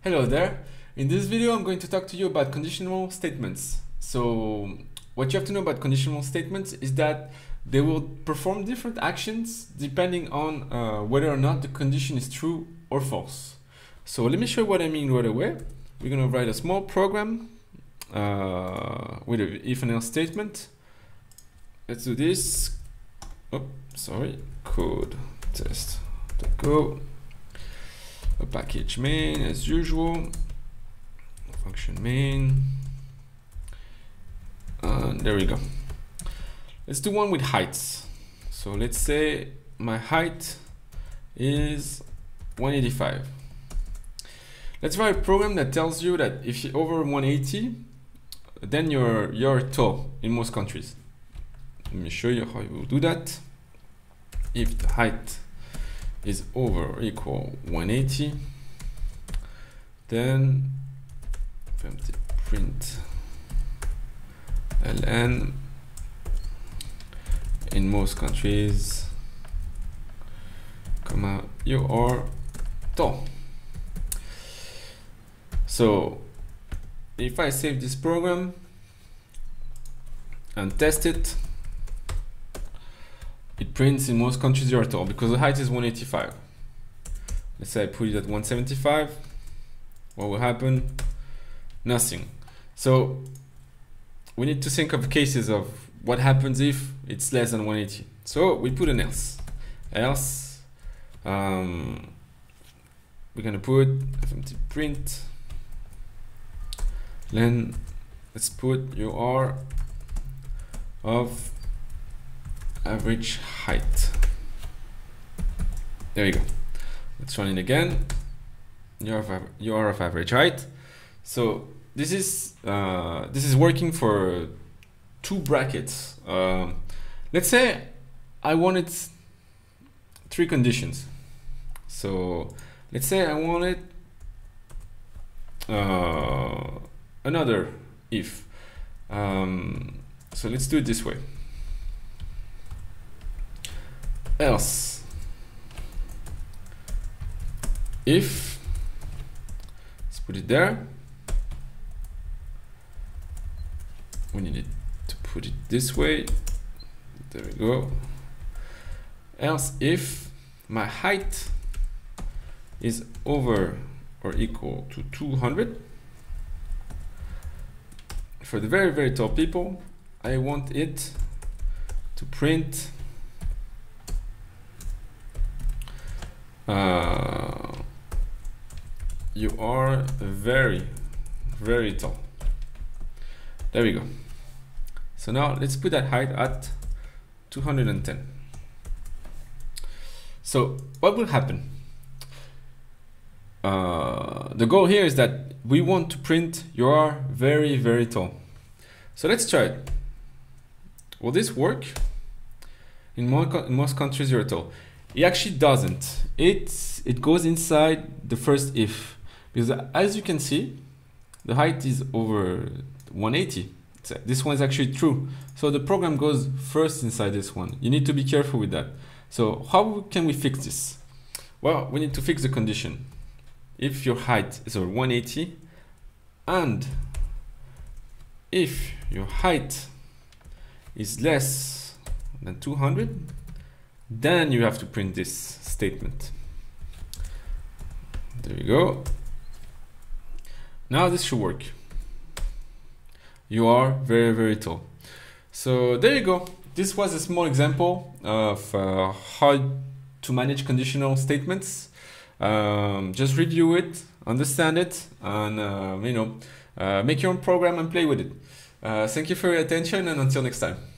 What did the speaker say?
Hello there. In this video, I'm going to talk to you about conditional statements. So what you have to know about conditional statements is that they will perform different actions depending on whether or not the condition is true or false. So let me show you what I mean right away. We're going to write a small program with an if and else statement. Let's do this. Oh, sorry. Code test.go. A package main as usual, function main, and there we go. Let's do one with heights. So let's say my height is 185. Let's write a program that tells you that if you're over 180, then you're tall in most countries. Let me show you how you will do that. If the height is over or equal 180, then print ln in most countries, comma, you are tall. So if I save this program and test it, it prints in most countries you are tall because the height is 185. Let's say I put it at 175. What will happen? Nothing. So we need to think of cases of what happens if it's less than 180. So we put an else. Else, we're gonna put fmt print. Then let's put you are of average height. There you go. Let's run it again. You are of average height. So this is working for two brackets. Let's say I wanted three conditions. So let's say I wanted another if. So let's do it this way. Else if, let's put it there, we need to put it this way, there we go. Else if my height is over or equal to 200, for the very tall people I want it to print you are very tall. There we go. So now let's put that height at 210. So what will happen? The goal here is that we want to print you are very tall. So let's try it. Will this work? In most countries you're tall. It actually doesn't. It goes inside the first if, because as you can see, the height is over 180. So this one is actually true. So the program goes first inside this one. You need to be careful with that. So how can we fix this? Well, we need to fix the condition. If your height is over 180 and if your height is less than 200, then you have to print this statement. There you go. Now this should work. You are very tall. So there you go. This was a small example of how to manage conditional statements. Just review it, understand it, and make your own program and play with it. Thank you for your attention, and until next time.